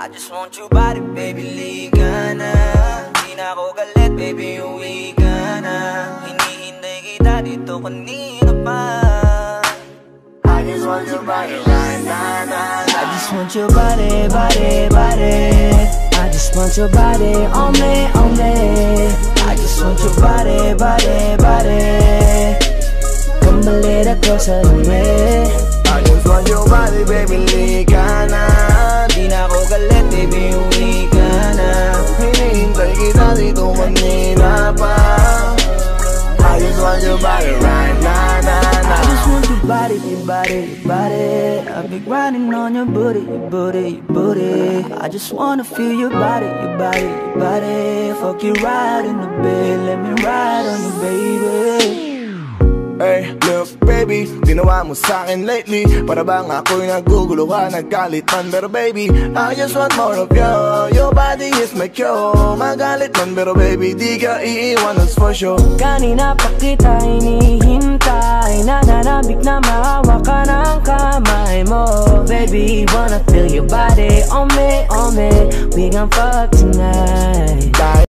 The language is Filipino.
just want your body, baby, liga na. Di na ako galit, baby, uwi ka na. Hinihintay kita dito kanina pa. I just want your body right now, I just want your body, body, body. I just want your body on me, on me. I just want your body, body, body. Come a little closer to me. I just want your body, baby, liga na. Di na ako galit, baby, uwi ka na. Hinihintay kita dito kanina pa. I just want your body right now, I just want your body, your body, your body. I've been grinding on your booty, your booty, your booty. I just wanna feel your body, your body, your body. Fuck you right in the bed, let me ride on you, baby. Hey, look baby, ginawa mo sa'kin lately. Para bang ako'y nagugulo ka, naggalit man. Pero baby, I just want more of you. Your body is my cure. Magalit man, pero baby, di ka iiwan, that's for sure. Kanina pa kita hinihintay, nananabik na mahawa ka ng kamay mo. Baby, wanna feel your body on me, on me. We gon' fuck tonight.